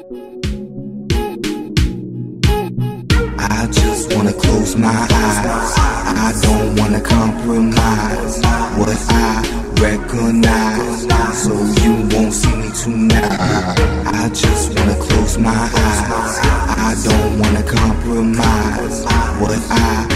I just wanna close my eyes. I don't wanna compromise what I recognize, so you won't see me tonight. I just wanna close my eyes. I don't wanna compromise what I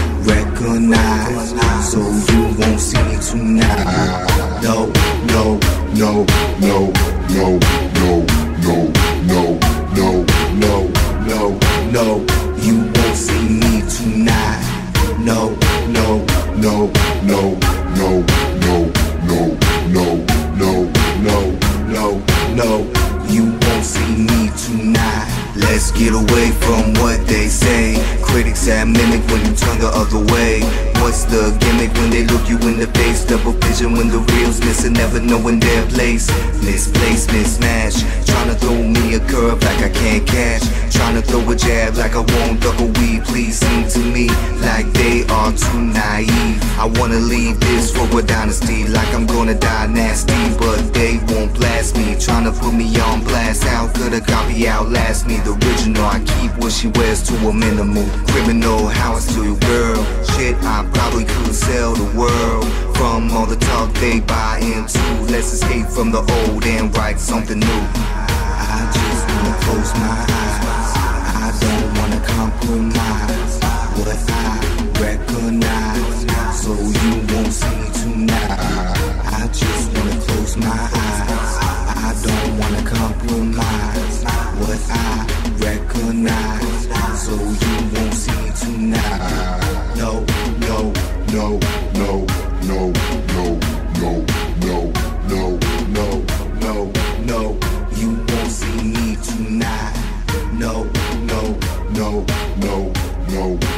recognize, so you won't see me tonight. No, no, no, no, no, no, no, no, no, no, no, no. You won't see me tonight. No, no, no, no, no, no, no, no, no, no, no, no. You won't see me tonight. Let's get away from what they say. Critics that mimic when you turn the other way. What's the gimmick when they look you in the face? Double vision when the real's missing, never knowing their place. Misplaced, mismatch, trying to throw me a curve like I can't catch. Trying to throw a jab like I won't duck a weed. Please seem to me like they are too naive. I wanna leave this for a dynasty, like I'm gonna die nasty, but they won't blast me. Trying to put me on blast, how could a copy outlast me? The original, I keep what she wears to a minimal. Criminal, how I steal your girl. Shit, I probably could sell the world from all the talk they buy into. Let's escape from the old and write something new. I just wanna close my eyes. I don't wanna compromise what I recognize, so you won't see me tonight. I just wanna close my eyes. I don't wanna compromise what I recognize, so you won't see me tonight. No, no, no, no, no, no, no, no, no, no, no, no. You won't see me tonight. No, no, no, no, no.